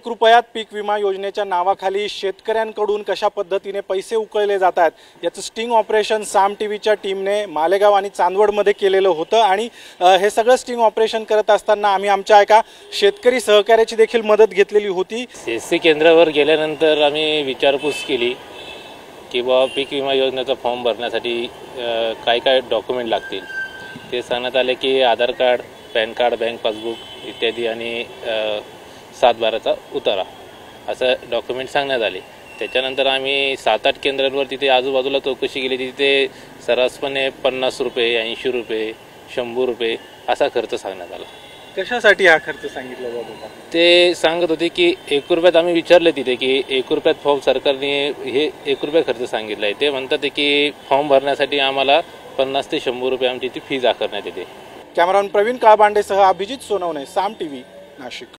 कृपयात पीक विमा योजनेच्या नावाखाली शेतकऱ्यांकडून कशा पद्धतीने पैसे उकळले जातात याचं स्टिंग ऑपरेशन साम टीव्हीच्या टीमने मालेगाव आणि चांदवडमध्ये केलेलं होतं। आणि हे सगळं स्टिंग ऑपरेशन करत असताना आम्ही आमच्या एका शेतकरी सहकार्याची देखील मदत घेतलेली होती। एससी केंद्रावर गेल्यानंतर आम्ही विचारपूस केली की बाबा पीक विमा योजनेचा फॉर्म भरण्यासाठी काय काय डॉक्युमेंट लागतील। ते सांगण्यात आले की Aadhaar card, PAN card, bank passbook इत्यादी आणि 7/12चा उतारा असं डॉक्युमेंट सांगण्यात आले। त्याच्यानंतर आम्ही 7-8 केंद्रांवर तिथे आजूबाजूला चौकशी केली। तिथे सर्रासपणे 50 रुपये, 80 रुपये, 100 रुपये असा खर्च सांगण्यात आला। कशासाठी हा खर्च सांगितला जात होता? ते सांगत होते की 1 रुपयात आम्ही विचारले तिथे की 1 रुपयात फॉर्म सरकारने हे 1 रुपया खर्च सांगितला आहे। ते म्हणतात की फॉर्म भरण्यासाठी आम्हाला 50 ते 100 रुपये आमची ती फीज आकारण्यात येते। कॅमेरामन प्रवीण काळबांडेसह अभिजित सोनवणे, साम टीव्ही, नाशिक।